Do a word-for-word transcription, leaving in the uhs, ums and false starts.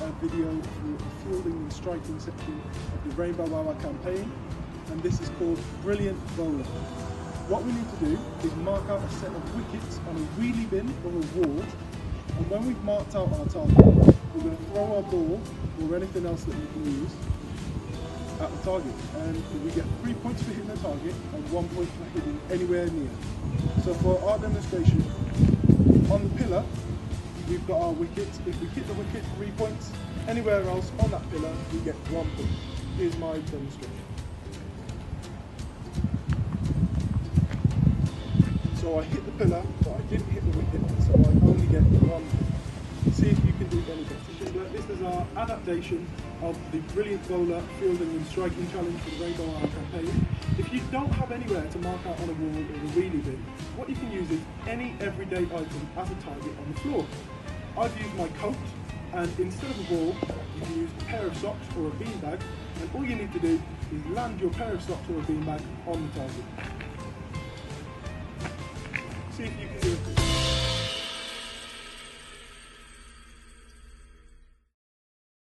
video for the fielding and striking section of the Rainbow Hour campaign, and this is called Brilliant Bowler. What we need to do is mark out a set of wickets on a wheelie bin or a wall, and when we've marked out our target, we're going to throw our ball or anything else that we can use at the target, and we get three points for hitting the target and one point for hitting anywhere near. So for our demonstration, on the pillar we've got our wicket. If we hit the wicket, three points. Anywhere else on that pillar we get one point. Here's my demonstration. So I hit the pillar, but I didn't hit the wicket, so I only get one point. See if you can do any better. This is our adaptation of the Brilliant Bowler Fielding and Striking Challenge for the Rainbow Hour campaign. If you don't have anywhere to mark out on a wall or a wheelie bin, what you can use is any everyday item as a target on the floor. I've used my coat, and instead of a ball, you can use a pair of socks or a beanbag, and all you need to do is land your pair of socks or a beanbag on the target. See if you can do it.